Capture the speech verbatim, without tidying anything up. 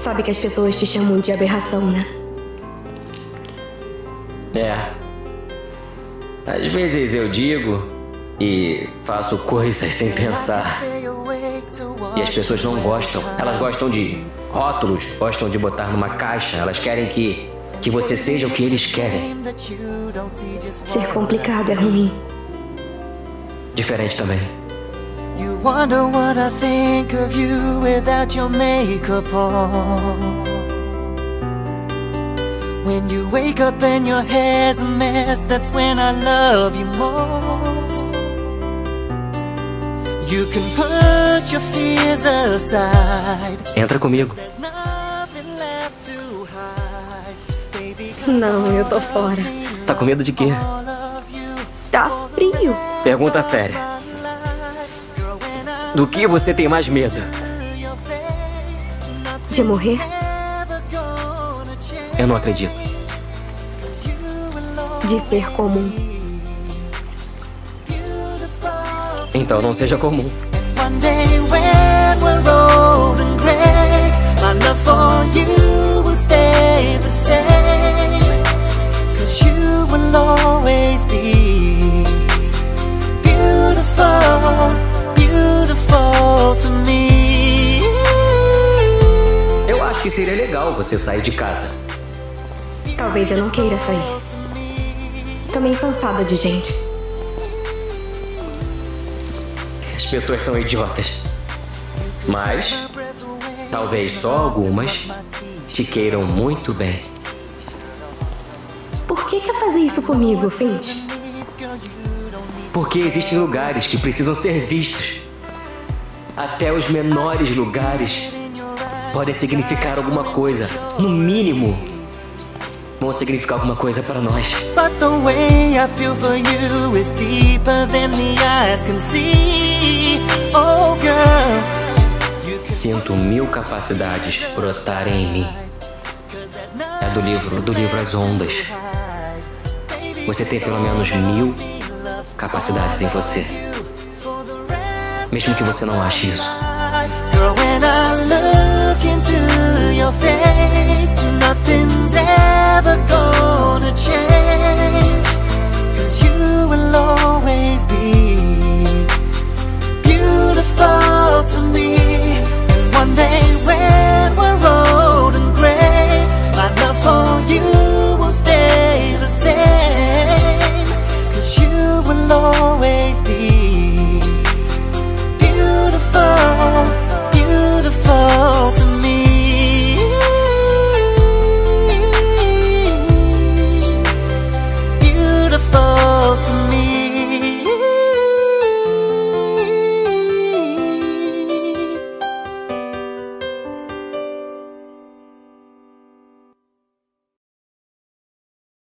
Sabe que as pessoas te chamam de aberração, né? É. Às vezes eu digo e faço coisas sem pensar. E as pessoas não gostam. Elas gostam de rótulos, gostam de botar numa caixa. Elas querem que, que você seja o que eles querem. Ser complicado é ruim. Diferente também. You wonder what I think of you without your makeup on. When you wake up and your hair's a mess, that's when I love you most. You can put your fears aside. Entra comigo. Não, eu tô fora. Tá com medo de quê? Tá frio. Pergunta séria. Do que você tem mais medo? De morrer? Eu não acredito. De ser comum. Então não seja comum. One day when we're old and gray, my love for you will stay the same. 'Cause you will always be beautiful, beautiful to me. Eu acho que seria legal você sair de casa. Talvez eu não queira sair. Tô meio cansada de gente. As pessoas são idiotas. Mas talvez só algumas te queiram muito bem. Por que quer fazer isso comigo, Finch? Porque existem lugares que precisam ser vistos. Até os menores lugares podem significar alguma coisa. No mínimo, vão significar alguma coisa para nós. But the way I feel for you is deeper than the eyes can see. Oh girl, Sinto mil capacidades brotarem em mim. É do livro, do livro As Ondas. Você tem pelo menos mil capacidades em você. Mesmo que você não ache isso. girl, when I look into your face, nothing's ever gonna change. 'Cause you will always be